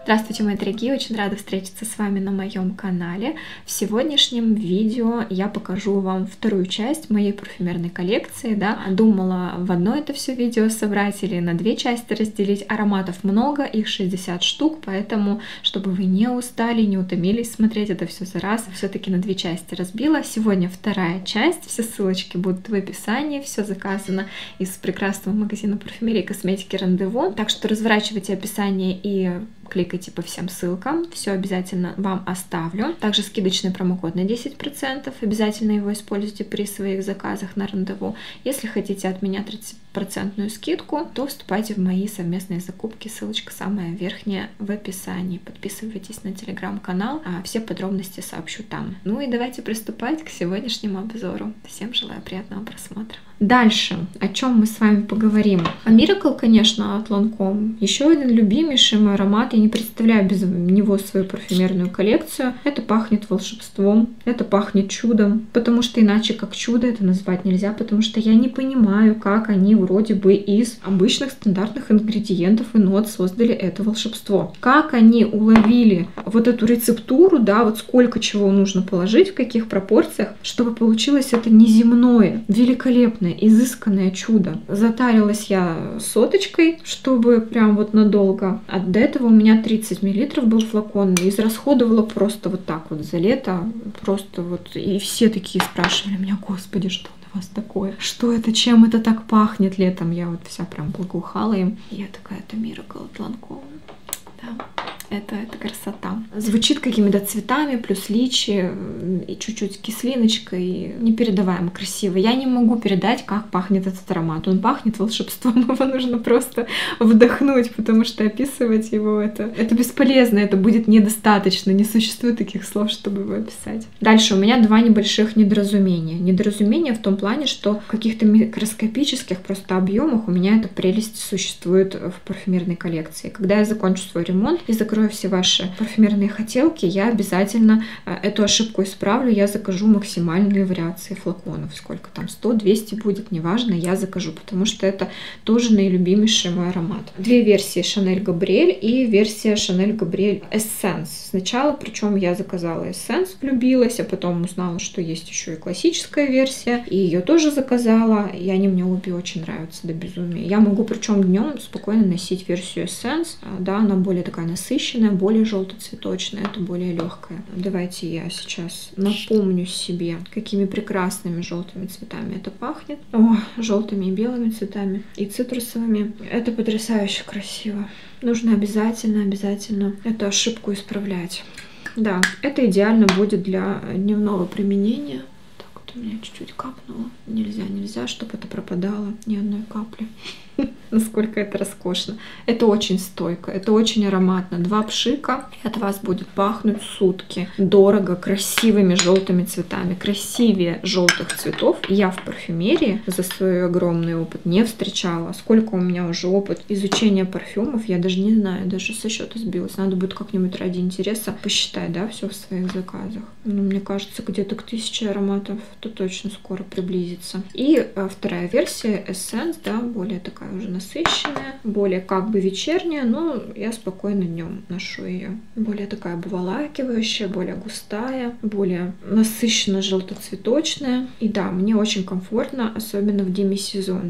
Здравствуйте, мои дорогие! Очень рада встретиться с вами на моем канале. В сегодняшнем видео я покажу вам вторую часть моей парфюмерной коллекции. Думала в одно это все видео собрать или на две части разделить. Ароматов много, их 60 штук, поэтому, чтобы вы не устали, не утомились смотреть это все за раз, все-таки на две части разбила. Сегодня вторая часть, все ссылочки будут в описании, все заказано из прекрасного магазина парфюмерии и косметики Рандеву. Так что разворачивайте описание и кликайте по всем ссылкам, все обязательно вам оставлю. Также скидочный промокод на 10%, обязательно его используйте при своих заказах на Рандеву. Если хотите от меня 30% скидку, то вступайте в мои совместные закупки, ссылочка самая верхняя в описании. Подписывайтесь на телеграм-канал, все подробности сообщу там. Ну и давайте приступать к сегодняшнему обзору. Всем желаю приятного просмотра. Дальше, о чем мы с вами поговорим. Miracle, конечно, от Lancôme. Еще один любимейший мой аромат. Я не представляю без него свою парфюмерную коллекцию. Это пахнет волшебством, это пахнет чудом. Потому что иначе как чудо это назвать нельзя. Потому что я не понимаю, как они вроде бы из обычных стандартных ингредиентов и нот создали это волшебство. Как они уловили вот эту рецептуру, вот сколько чего нужно положить, в каких пропорциях, чтобы получилось это неземное, великолепное, изысканное чудо. Затарилась я соточкой, чтобы прям вот надолго. А до этого у меня 30 мл был флакон. Израсходовала просто вот так вот за лето. Просто вот. И все такие спрашивали меня: господи, что у вас такое? Что это? Чем это так пахнет летом? Я вот вся прям благоухала им. И я такая: это Miracle от Lancôme. Да. Это красота. Звучит какими-то цветами, плюс личи, и чуть-чуть кислиночкой. Непередаваемо красиво. Я не могу передать, как пахнет этот аромат. Он пахнет волшебством, его нужно просто вдохнуть, потому что описывать его это бесполезно, это будет недостаточно. Не существует таких слов, чтобы его описать. Дальше у меня два небольших недоразумения. Недоразумение в том плане, что в каких-то микроскопических просто объемах у меня эта прелесть существует в парфюмерной коллекции. Когда я закончу свой ремонт и закрою все ваши парфюмерные хотелки, я обязательно эту ошибку исправлю. Я закажу максимальные вариации флаконов. Сколько там, 100, 200 будет, неважно, я закажу, потому что это тоже наилюбимейший мой аромат. Две версии Chanel Gabrielle и версия Chanel Gabrielle Essence. Сначала, причем я заказала Essence, влюбилась, а потом узнала, что есть еще и классическая версия, и ее тоже заказала, и они мне обе очень нравятся до безумия. Я могу причем днем спокойно носить версию Essence, она более такая насыщенная, более желто-цветочная, это более легкая. Давайте я сейчас напомню себе, какими прекрасными желтыми цветами это пахнет. Желтыми и белыми цветами, и цитрусовыми. Это потрясающе красиво. Нужно обязательно эту ошибку исправлять. Да, это идеально будет для дневного применения. Так вот у меня чуть-чуть капнуло. Нельзя, чтобы это пропадало ни одной капли. Насколько это роскошно. Это очень стойко, это очень ароматно. Два пшика, и от вас будет пахнуть сутки. Дорого, красивыми желтыми цветами. Красивее желтых цветов я в парфюмерии за свой огромный опыт не встречала. Сколько у меня уже опыт изучения парфюмов, я даже не знаю, даже со счета сбилась. Надо будет как-нибудь ради интереса посчитать, все в своих заказах. Мне кажется, где-то к 1000 ароматов это точно скоро приблизится. И вторая версия Essence, более такая уже насыщенная, более как бы вечерняя, но я спокойно днем ношу ее. Более такая обволакивающая, более густая, более насыщенно желтоцветочная. И мне очень комфортно, особенно в демисезон,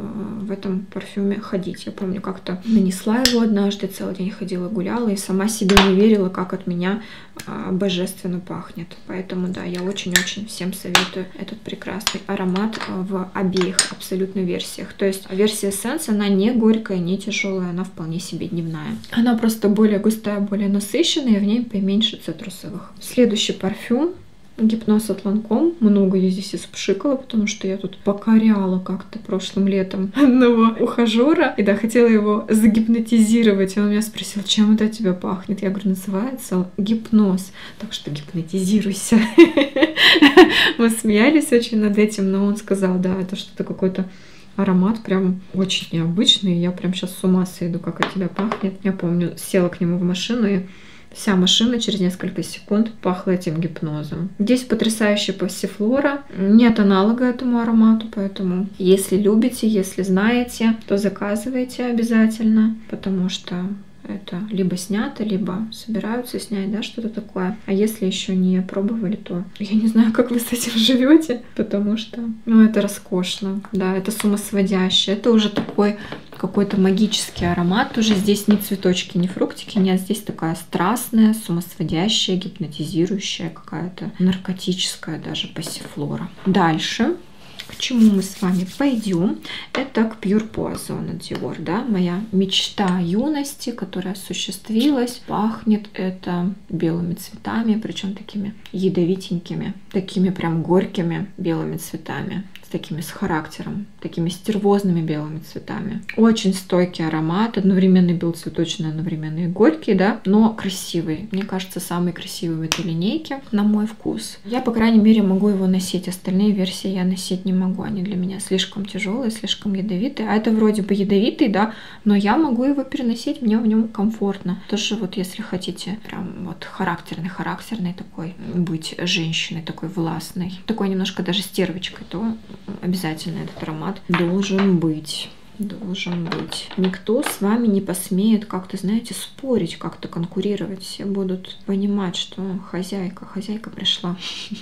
в этом парфюме ходить. Я помню, как-то нанесла его однажды, целый день ходила, гуляла и сама себе не верила, как от меня божественно пахнет. Поэтому я очень-очень всем советую этот прекрасный аромат в обеих абсолютно версиях. То есть версия Essence, она не горькая, не тяжелая, она вполне себе дневная. Она просто более густая, более насыщенная, и в ней поменьше цитрусовых. Следующий парфюм Гипноз от Lancôme. Много я здесь испшикала, потому что я тут покоряла как-то прошлым летом одного ухажера. И хотела его загипнотизировать. И он меня спросил: чем это от тебя пахнет? Я говорю: называется гипноз. Так что гипнотизируйся. Мы смеялись очень над этим, но он сказал: это что-то какой-то аромат прям очень необычный. Я прям сейчас с ума сойду, как от тебя пахнет. Я помню, села к нему в машину, и вся машина через несколько секунд пахла этим гипнозом. Здесь потрясающая пассифлора. Нет аналога этому аромату, поэтому если любите, если знаете, то заказывайте обязательно, потому что это либо снято, либо собираются снять, да, что-то такое. А если еще не пробовали, то я не знаю, как вы с этим живете, потому что, ну, это роскошно, да, это с ума сводящее. Это уже такой какой-то магический аромат. Уже здесь ни цветочки, ни фруктики нет. Здесь такая страстная, с ума сводящая, гипнотизирующая какая-то, наркотическая даже пассифлора. Дальше. К чему мы с вами пойдем? Это к Pure Poison от Dior, да, моя мечта юности, которая осуществилась. Пахнет это белыми цветами, причем такими ядовитенькими, такими прям горькими белыми цветами, с характером, такими стервозными белыми цветами. Очень стойкий аромат, одновременно белоцветочный, одновременно и горький, да, но красивый. Мне кажется, самый красивый в этой линейке, на мой вкус. Я, по крайней мере, могу его носить. Остальные версии я носить не могу. Они для меня слишком тяжелые, слишком ядовитые. А это вроде бы ядовитый, да, но я могу его переносить, мне в нем комфортно. Тоже вот если хотите прям вот характерный такой быть женщиной, такой властной, такой немножко даже стервочкой, то обязательно этот аромат должен быть. Должен быть. Никто с вами не посмеет как-то, знаете, спорить, как-то конкурировать. Все будут понимать, что хозяйка пришла.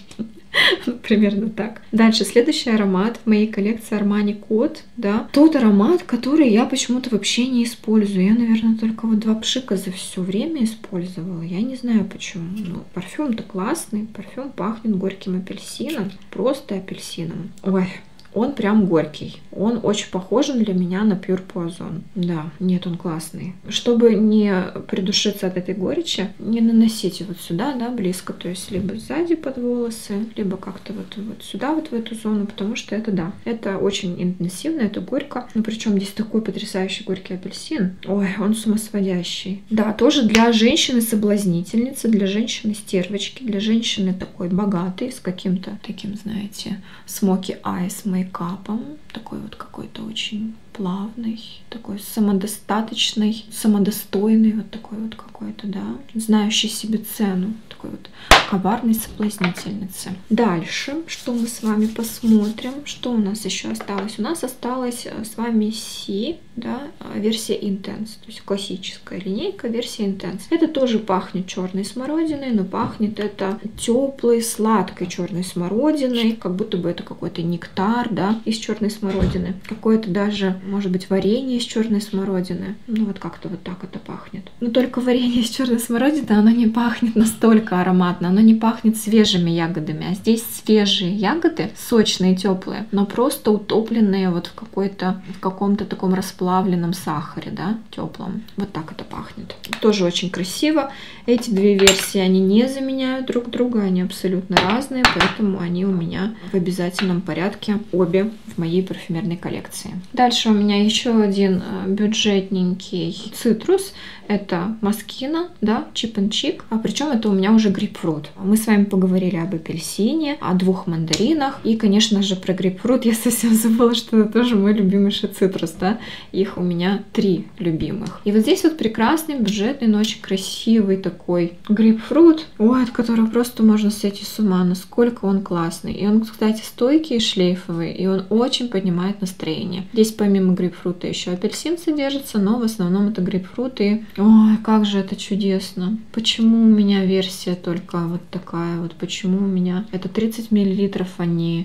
Примерно так. Дальше, следующий аромат в моей коллекции Armani Code, да. Тот аромат, который я почему-то вообще не использую. Я, наверное, только вот 2 пшика за все время использовала. Я не знаю почему. Но парфюм-то классный. Парфюм пахнет горьким апельсином. Просто апельсином. Ой. Он прям горький. Он очень похожен для меня на Pure Poison. Да, нет, он классный. Чтобы не придушиться от этой горечи, не наносите вот сюда, да, близко. То есть либо сзади под волосы, либо как-то вот сюда, вот в эту зону. Потому что это, да, это очень интенсивно, это горько. Ну, причем здесь такой потрясающий горький апельсин. Ой, он самосводящий. Да, тоже для женщины-соблазнительницы, для женщины-стервочки, для женщины такой богатой, с каким-то таким, знаете, smoky eyes мейкапом, такой вот какой-то очень плавный, такой самодостаточный, самодостойный, вот такой вот какой-то, да, знающий себе цену, такой вот коварной соблазнительницы. Дальше, что мы с вами посмотрим, что у нас еще осталось? У нас осталась с вами Си, да, версия Intense, то есть классическая линейка, версия Intense. Это тоже пахнет черной смородиной, но пахнет это теплой, сладкой черной смородиной, как будто бы это какой-то нектар, да, из черной смородины, какое-то даже, может быть, варенье из черной смородины. Ну вот как-то вот так это пахнет. Но только варенье из черной смородины, оно не пахнет настолько ароматно, оно не пахнет свежими ягодами, а здесь свежие ягоды, сочные, теплые, но просто утопленные вот в каком-то таком расплавленном сахаре, да, теплом. Вот так это пахнет. Тоже очень красиво. Эти 2 версии, они не заменяют друг друга, они абсолютно разные, поэтому они у меня в обязательном порядке обе в моей парфюмерной коллекции. Дальше у меня еще один бюджетненький цитрус. Это Moschino, да, Chip and Chic, а причем это у меня уже грейпфрут. Мы с вами поговорили об апельсине, о 2 мандаринах, и, конечно же, про грейпфрут я совсем забыла, что это тоже мой любимейший цитрус, да, их у меня 3 любимых. И вот здесь вот прекрасный, бюджетный, но очень красивый такой грейпфрут, ой, от которого просто можно сойти с ума, насколько он классный. И он, кстати, стойкий и шлейфовый, и он очень поднимает настроение. Здесь помимо грейпфрута еще апельсин содержится, но в основном это грейпфрут и... Ой, как же это чудесно. Почему у меня версия только вот такая вот? Почему у меня это 30 мл, а не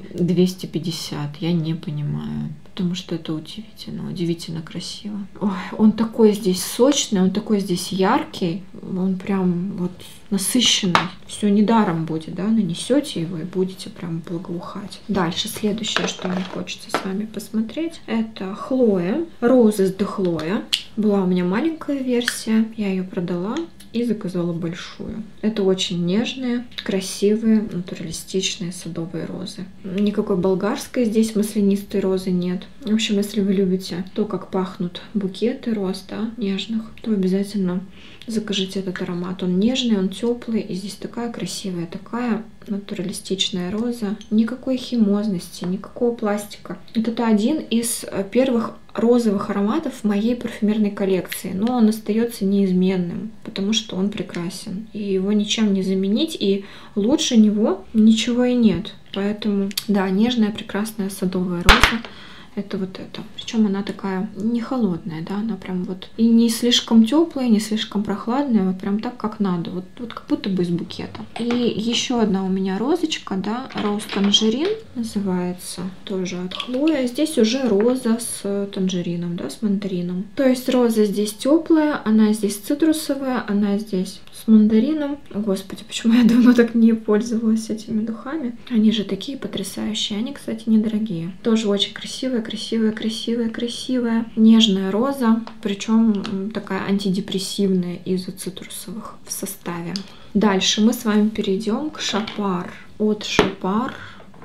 250? Я не понимаю. Потому что это удивительно красиво. Ой, он такой здесь сочный, он такой здесь яркий, он прям вот насыщенный. Все недаром будет, да, нанесете его и будете прям благоухать. Дальше, следующее, что мне хочется с вами посмотреть, это Хлоя, Roses de Chloe. Была у меня маленькая версия, я ее продала и заказала большую. Это очень нежные, красивые, натуралистичные садовые розы. Никакой болгарской здесь маслянистой розы нет. В общем, если вы любите то, как пахнут букеты роз, да, нежных, то обязательно закажите этот аромат. Он нежный, он теплый, и здесь такая красивая, такая натуралистичная роза. Никакой химозности, никакого пластика. Это один из первых розовых ароматов в моей парфюмерной коллекции, но он остается неизменным, потому что он прекрасен, и его ничем не заменить, и лучше него ничего и нет. Поэтому, да, нежная, прекрасная садовая роза. это вот это. Причем она такая не холодная, да, она прям вот и не слишком теплая, не слишком прохладная, вот прям так, как надо, вот как будто бы из букета. И еще одна у меня розочка, да, Роуз Танжерин называется, тоже от Хлоя. Здесь уже роза с танжерином, да, с мандарином. То есть роза здесь теплая, она здесь цитрусовая, она здесь с мандарином. Господи, почему я давно так не пользовалась этими духами? Они же такие потрясающие. Они, кстати, недорогие. Тоже очень красивая, красивая, красивая, красивая. Нежная роза, причем такая антидепрессивная из-за цитрусовых в составе. Дальше мы с вами перейдем к Шапар. От Шапар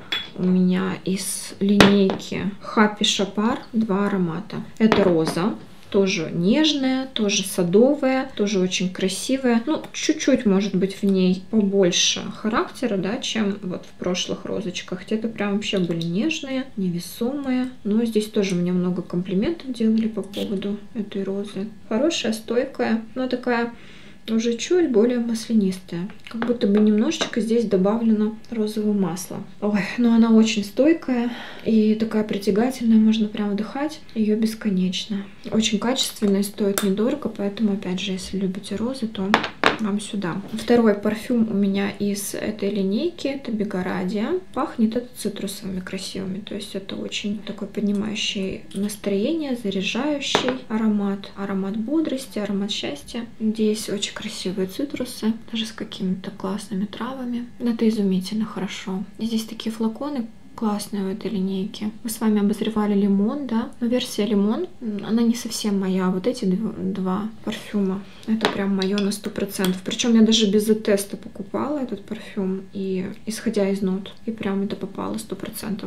у меня из линейки Happy Шапар 2 аромата. Это роза. Тоже нежная, тоже садовая, тоже очень красивая. Ну, чуть-чуть, может быть, в ней побольше характера, да, чем вот в прошлых розочках. Те-то прям вообще были нежные, невесомые. Но здесь тоже мне много комплиментов делали по поводу этой розы. Хорошая, стойкая, но такая уже чуть более маслянистая. Как будто бы немножечко здесь добавлено розового масла. Ой, но она очень стойкая и такая притягательная, можно прям вдыхать ее бесконечно. Очень качественная, стоит недорого, поэтому, опять же, если любите розы, то вам сюда. Второй парфюм у меня из этой линейки, это Бегарадия. Пахнет это цитрусовыми красивыми, то есть это очень такой поднимающий настроение, заряжающий аромат. Аромат бодрости, аромат счастья. Здесь очень красивые цитрусы, даже с какими-то классными травами. Это изумительно хорошо. И здесь такие флаконы классная в этой линейке. Мы с вами обозревали лимон, да, но версия лимон, она не совсем моя. Вот эти два парфюма, это прям мое на 100%. Причем я даже без теста покупала этот парфюм, и исходя из нот, и прям это попало 100%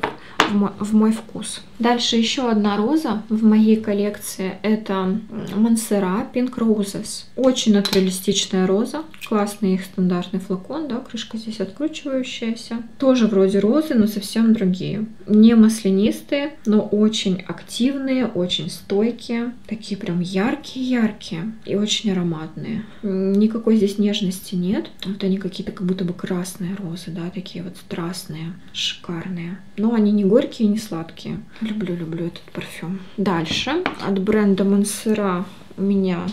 в мой вкус. Дальше еще одна роза в моей коллекции, это Монсера Pink Roses. Очень натуралистичная роза, классный их стандартный флакон, да, крышка здесь откручивающаяся. Тоже вроде розы, но совсем другие. Не маслянистые, но очень активные, очень стойкие. Такие прям яркие-яркие и очень ароматные. Никакой здесь нежности нет. Вот они какие-то как будто бы красные розы, да, такие вот страстные, шикарные. Но они не горькие, не сладкие. Люблю этот парфюм. Дальше от бренда Монсера у меня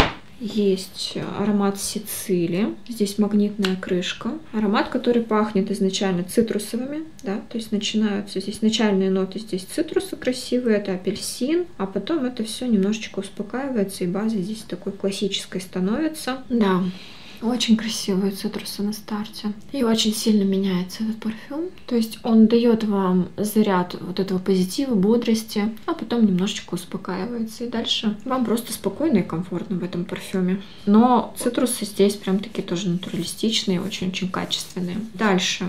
есть аромат Сицилии. Здесь магнитная крышка. Аромат, который пахнет изначально цитрусовыми, да, то есть начинаются здесь начальные ноты, здесь цитрусы красивые, это апельсин, а потом это все немножечко успокаивается, и база здесь такой классической становится. Да. Очень красивые цитрусы на старте. И очень сильно меняется этот парфюм. То есть он дает вам заряд вот этого позитива, бодрости, а потом немножечко успокаивается. И дальше вам просто спокойно и комфортно в этом парфюме. Но цитрусы здесь прям такие тоже натуралистичные, очень-очень качественные. Дальше.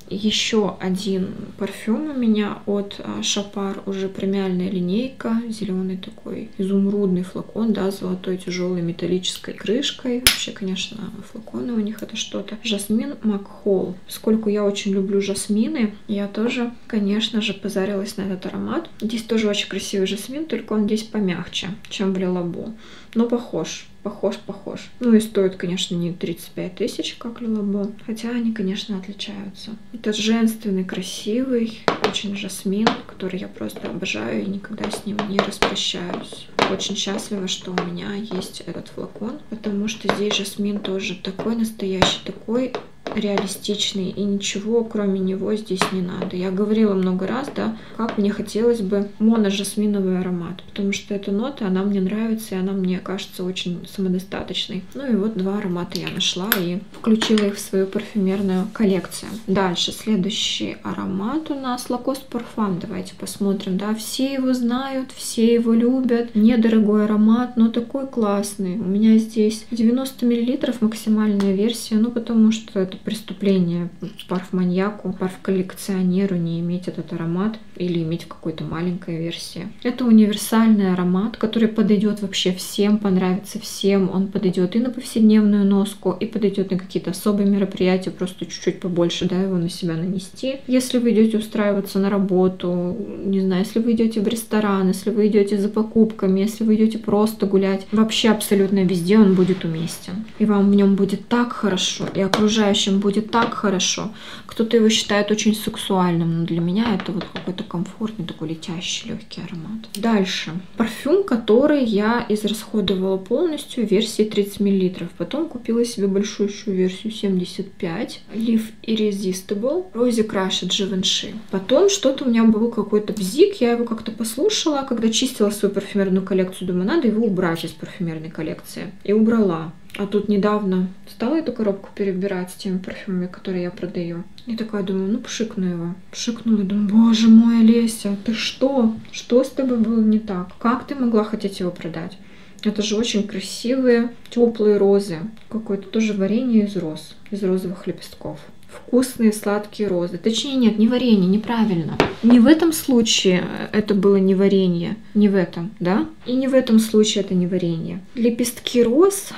Еще один парфюм у меня от Шапар, уже премиальная линейка, зеленый такой изумрудный флакон, да, с золотой тяжелой металлической крышкой. Вообще, конечно, флаконы у них это что-то. Жасмин Макхолл. Поскольку я очень люблю жасмины, я тоже, конечно же, позарилась на этот аромат. Здесь тоже очень красивый жасмин, только он здесь помягче, чем в Le Labo. Но похож. Ну и стоит, конечно, не 35 тысяч, как Le Labo, хотя они, конечно, отличаются. Это женственный, красивый, очень жасмин, который я просто обожаю и никогда с ним не распрощаюсь. Очень счастлива, что у меня есть этот флакон, потому что здесь жасмин тоже такой настоящий, такой реалистичный, и ничего кроме него здесь не надо. Я говорила много раз, да, как мне хотелось бы моножасминовый аромат, потому что эта нота, она мне нравится, и она мне кажется очень самодостаточной. Ну и вот два аромата я нашла и включила их в свою парфюмерную коллекцию. Дальше, следующий аромат у нас Lacoste Parfum. Давайте посмотрим, да, все его знают, все его любят. Недорогой аромат, но такой классный. У меня здесь 90 мл максимальная версия, ну потому что это преступление парфманьяку, парфколлекционеру не иметь этот аромат или иметь в какой-то маленькой версии. Это универсальный аромат, который подойдет вообще всем, понравится всем. Он подойдет и на повседневную носку, и подойдет на какие-то особые мероприятия, просто чуть-чуть побольше, да, его на себя нанести. Если вы идете устраиваться на работу, не знаю, если вы идете в ресторан, если вы идете за покупками, если вы идете просто гулять, вообще абсолютно везде он будет уместен. И вам в нем будет так хорошо, и окружающим он будет так хорошо. Кто-то его считает очень сексуальным, но для меня это вот какой-то комфортный, такой летящий, легкий аромат. Дальше. Парфюм, который я израсходовала полностью в версии 30 мл. Потом купила себе большущую версию 75. Live Irresistible. Rosy Crush от Givenchy. Потом что-то у меня был какой-то бзик, я его как-то послушала, когда чистила свою парфюмерную коллекцию, думаю, надо его убрать из парфюмерной коллекции. И убрала. А тут недавно стала эту коробку перебирать с теми парфюмами, которые я продаю. И такая думаю, ну пшикну его. Пшикнула, думаю, боже мой, Олеся, ты что? Что с тобой было не так? Как ты могла хотеть его продать? Это же очень красивые, теплые розы. Какое-то тоже варенье из роз, из розовых лепестков. Вкусные сладкие розы. Точнее, нет, не варенье, неправильно. Не в этом случае это было не варенье. Не в этом, да? И не в этом случае это не варенье. Лепестки роз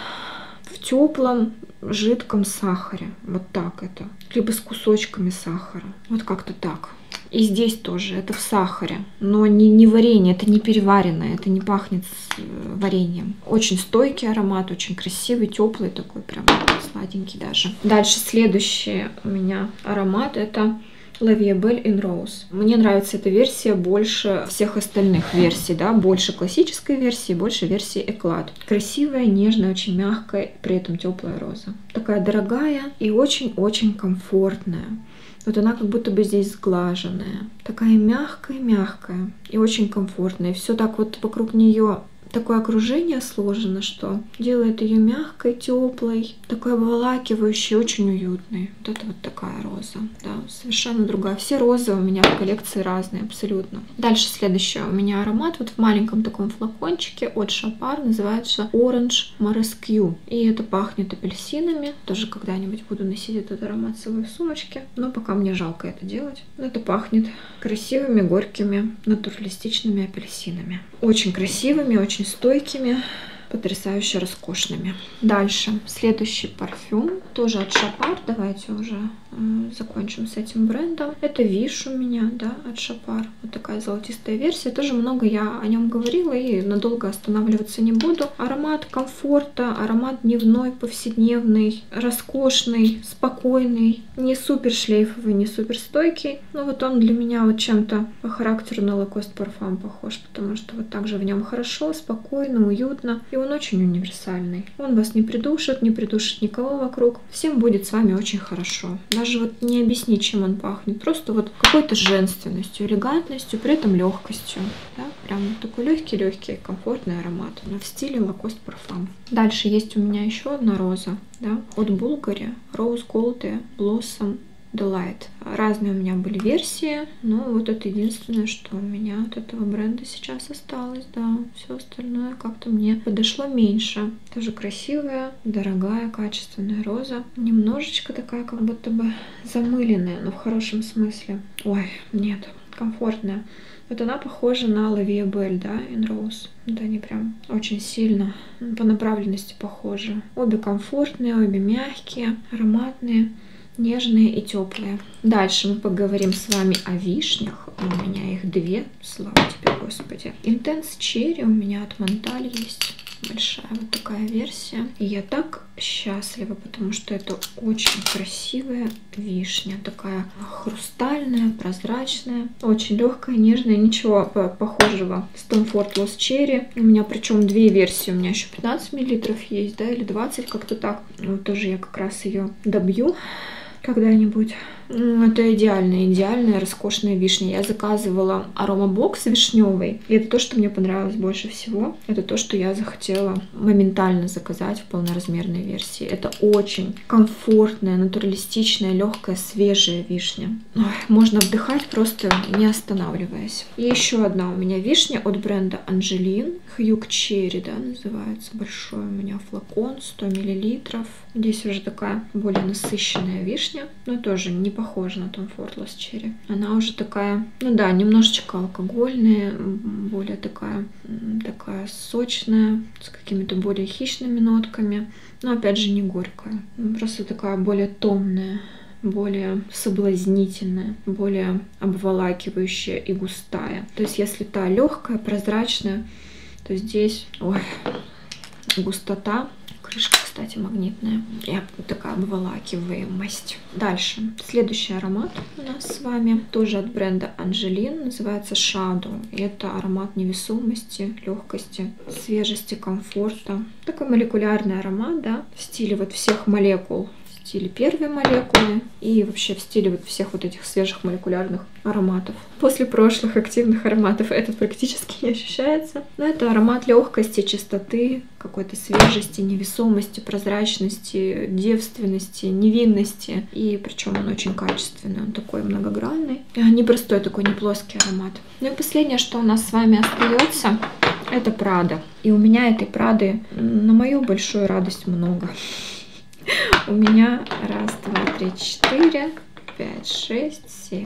в теплом жидком сахаре. Вот так это. Либо с кусочками сахара. Вот как-то так. И здесь тоже, это в сахаре, но не варенье, это не переваренное, это не пахнет вареньем. Очень стойкий аромат, очень красивый, теплый такой, прям сладенький даже. Дальше следующий у меня аромат, это La Vie Belle in Rose. Мне нравится эта версия больше всех остальных версий, да, больше классической версии, больше версии Eclat. Красивая, нежная, очень мягкая, при этом теплая роза. Такая дорогая и очень-очень комфортная. Вот она как будто бы здесь сглаженная. Такая мягкая-мягкая и очень комфортная. И все так вот вокруг нее такое окружение сложено, что делает ее мягкой, теплой, такой обволакивающей, очень уютной. Вот это вот такая роза, да, совершенно другая. Все розы у меня в коллекции разные, абсолютно. Дальше следующий у меня аромат вот в маленьком таком флакончике от Chopard, называется Orange Rescue. И это пахнет апельсинами. Тоже когда-нибудь буду носить этот аромат с собой в сумочке, но пока мне жалко это делать. Это пахнет красивыми, горькими, натуралистичными апельсинами. Очень красивыми, очень стойкими, потрясающе роскошными. Дальше, следующий парфюм, тоже от Chopard. Давайте уже закончим с этим брендом. Это Виш у меня, да, от Chopard. Вот такая золотистая версия. Тоже много я о нем говорила и надолго останавливаться не буду. Аромат комфорта, аромат дневной, повседневный, роскошный, спокойный, не супер шлейфовый, не супер стойкий. Но вот он для меня вот чем-то по характеру на Lacoste Parfum похож, потому что вот также в нем хорошо, спокойно, уютно. И он очень универсальный. Он вас не придушит никого вокруг. Всем будет с вами очень хорошо. Даже вот не объяснить, чем он пахнет. Просто вот какой-то женственностью, элегантностью, при этом легкостью. Да? Прям такой легкий, комфортный аромат. В стиле Lacoste Parfum. Дальше есть у меня еще одна роза, да, от Bulgari. Rose Gold Blossom Delight. Разные у меня были версии, но вот это единственное, что у меня от этого бренда сейчас осталось, да. Все остальное как-то мне подошло меньше. Тоже красивая, дорогая, качественная роза. Немножечко такая, как будто бы замыленная, но в хорошем смысле. Ой, нет, комфортная. Вот она похожа на La Vie Belle, да, in Rose. Вот они прям очень сильно по направленности похожи. Обе комфортные, обе мягкие, ароматные, нежные и теплые. Дальше мы поговорим с вами о вишнях. У меня их две, слава тебе, Господи. Intense Cherry у меня от Монталь есть. Большая вот такая версия. И я так счастлива, потому что это очень красивая вишня. Такая хрустальная, прозрачная, очень легкая, нежная. Ничего похожего с Tom Ford Lost Cherry. У меня причем две версии. У меня еще 15 мл есть, да, или 20, как-то так. Вот тоже я как раз ее добью когда-нибудь. Это идеальная, роскошная вишня. Я заказывала аромабокс вишневый. И это то, что мне понравилось больше всего. Это то, что я захотела моментально заказать в полноразмерной версии. Это очень комфортная, натуралистичная, легкая, свежая вишня. Ой, можно вдыхать, просто не останавливаясь. И еще одна у меня вишня от бренда Angeline. Hug Cherry, да, называется. Большой у меня флакон, 100 мл. Здесь уже такая более насыщенная вишня, но тоже не похожа на Tom Ford Lost Cherry. Она уже такая, ну да, немножечко алкогольная, более такая сочная, с какими-то более хищными нотками, но опять же не горькая. Просто такая более томная, более соблазнительная, более обволакивающая и густая. То есть если та легкая, прозрачная, то здесь, ой, густота, Крышка, кстати, магнитная. И такая обволакиваемость. Дальше. Следующий аромат у нас с вами тоже от бренда Angeline. Называется Shadow. И это аромат невесомости, легкости, свежести, комфорта. Такой молекулярный аромат, да, в стиле вот всех молекул. В стиле первой молекулы и вообще в стиле вот всех вот этих свежих молекулярных ароматов. После прошлых активных ароматов этот практически не ощущается. Но это аромат легкости, чистоты, какой-то свежести, невесомости, прозрачности, девственности, невинности. И причем он очень качественный, он такой многогранный. Непростой такой, не плоский аромат. Ну и последнее, что у нас с вами остается, это Прада. И у меня этой Прады на мою большую радость много. У меня 1, 2, 3, 4, 5, 6, 7,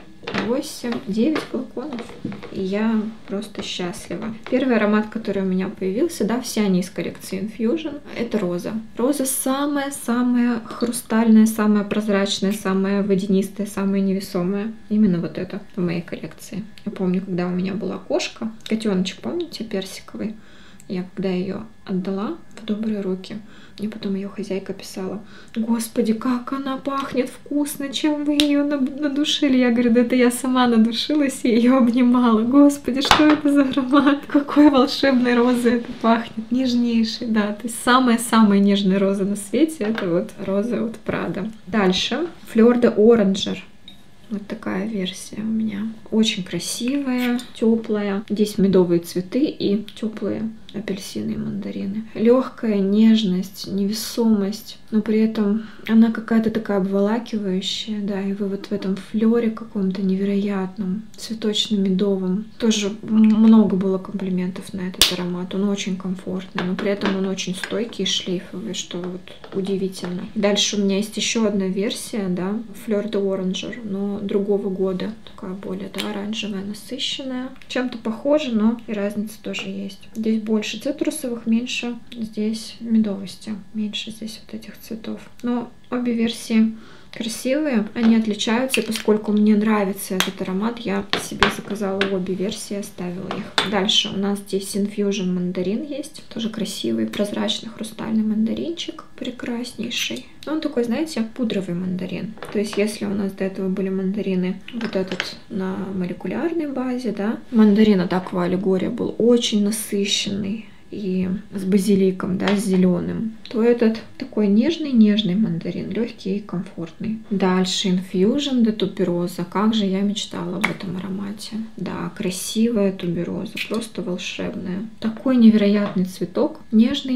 8, 9 флаконов. И я просто счастлива. Первый аромат, который у меня появился, да, все они из коллекции Infusion, это роза. Роза самая-самая хрустальная, самая прозрачная, самая водянистая, самая невесомая. Именно вот это в моей коллекции. Я помню, когда у меня была кошка, котеночек, помните, персиковый? Я когда ее отдала в добрые руки, и потом ее хозяйка писала: «Господи, как она пахнет вкусно, чем вы ее надушили?» Я говорю: «Да это я сама надушилась и ее обнимала. Господи, что это за аромат? Какой волшебной розой это пахнет, нежнейший, да». То есть самая-самая нежная роза на свете — это вот роза от Prada. Дальше Fleur de Oranger. Вот такая версия у меня. Очень красивая, теплая. Здесь медовые цветы и теплые апельсины и мандарины. Легкая нежность, невесомость, но при этом она какая-то такая обволакивающая, да, и вы вот в этом флёре каком-то невероятном, цветочно-медовом. Тоже много было комплиментов на этот аромат. Он очень комфортный, но при этом он очень стойкий и шлейфовый, что вот удивительно. Дальше у меня есть еще одна версия, да, Fleur de Oranger, но другого года. Такая более, да, оранжевая, насыщенная. Чем-то похоже, но и разница тоже есть. Здесь больше цитрусовых, меньше здесь медовости, меньше здесь вот этих цветов. Но обе версии красивые, они отличаются, и поскольку мне нравится этот аромат, я себе заказала обе версии, оставила их. Дальше у нас здесь Infusion мандарин есть, тоже красивый, прозрачный, хрустальный мандаринчик, прекраснейший. Он такой, знаете, пудровый мандарин. То есть если у нас до этого были мандарины вот этот на молекулярной базе, да, мандарин от Aqua Allegoria был очень насыщенный и с базиликом, да, с зеленым, то этот такой нежный мандарин, легкий и комфортный. Дальше Infusion de Tuberose. Как же я мечтала об этом аромате. Да, красивая тубероза, просто волшебная. Такой невероятный цветок, нежный,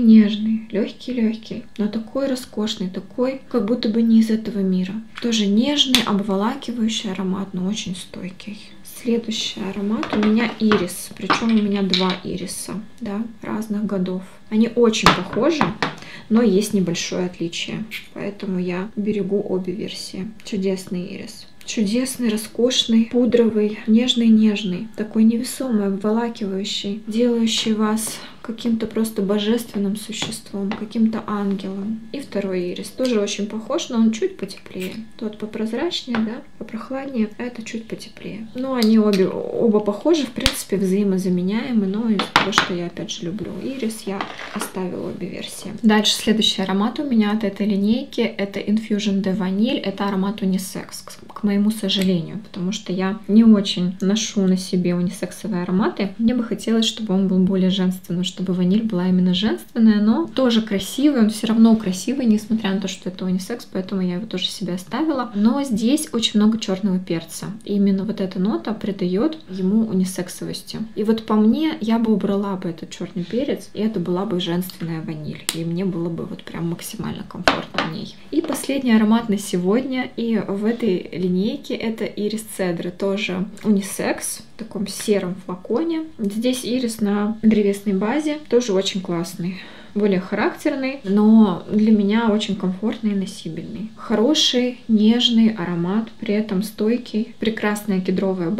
легкий, но такой роскошный, такой, как будто бы не из этого мира. Тоже нежный, обволакивающий аромат, но очень стойкий. Следующий аромат у меня ирис, причем у меня 2 ириса, да, разных годов. Они очень похожи, но есть небольшое отличие, поэтому я берегу обе версии. Чудесный ирис. Чудесный, роскошный, пудровый, нежный, такой невесомый, обволакивающий, делающий вас каким-то просто божественным существом, каким-то ангелом. И второй ирис тоже очень похож, но он чуть потеплее. Тот попрозрачнее, да, попрохладнее, а это чуть потеплее. Но они оба похожи, в принципе, взаимозаменяемы, но из-за того, что я опять же люблю ирис, я оставила обе версии. Дальше следующий аромат у меня от этой линейки, это Infusion de Vanille, это аромат унисекс, к моему сожалению, потому что я не очень ношу на себе унисексовые ароматы. Мне бы хотелось, чтобы он был более женственным, чтобы ваниль была именно женственная, но тоже красивый, он все равно красивый, несмотря на то, что это унисекс, поэтому я его тоже себе оставила. Но здесь очень много черного перца. И именно вот эта нота придает ему унисексовости. И вот по мне, я бы убрала бы этот черный перец, и это была бы женственная ваниль. И мне было бы вот прям максимально комфортно в ней. И последний аромат на сегодня, и в этой линейке это ирис цедры, тоже унисекс, в таком сером флаконе. Здесь ирис на древесной базе, тоже очень классный, более характерный, но для меня очень комфортный и носибельный. Хороший, нежный аромат, при этом стойкий, прекрасная кедровая база,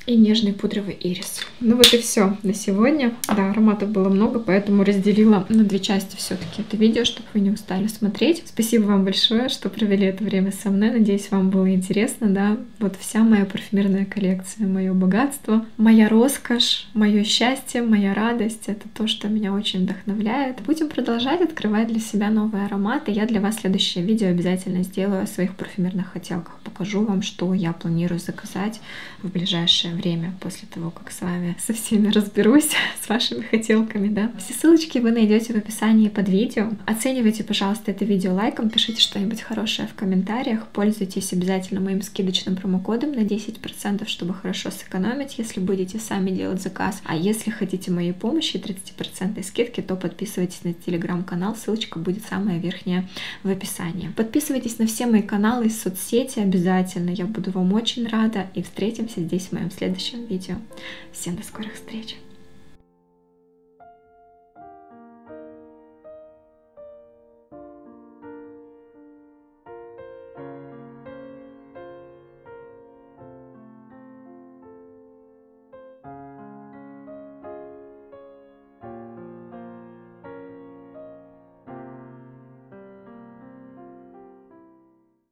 и нежный пудровый ирис. Ну вот и все на сегодня. Да, ароматов было много, поэтому разделила на 2 части все-таки это видео, чтобы вы не устали смотреть. Спасибо вам большое, что провели это время со мной. Надеюсь, вам было интересно, да. Вот вся моя парфюмерная коллекция, мое богатство, моя роскошь, мое счастье, моя радость. Это то, что меня очень вдохновляет. Будем продолжать открывать для себя новые ароматы. Я для вас следующее видео обязательно сделаю о своих парфюмерных хотелках. Покажу вам, что я планирую заказать в ближайшее время, после того, как с вами со всеми разберусь, с вашими хотелками, да. Все ссылочки вы найдете в описании под видео. Оценивайте, пожалуйста, это видео лайком, пишите что-нибудь хорошее в комментариях, пользуйтесь обязательно моим скидочным промокодом на 10%, чтобы хорошо сэкономить, если будете сами делать заказ. А если хотите моей помощи, 30% скидки, то подписывайтесь на телеграм-канал, ссылочка будет самая верхняя в описании. Подписывайтесь на все мои каналы и соцсети обязательно, я буду вам очень рада, и встретимся здесь в моем следующем видео. Всем до скорых встреч!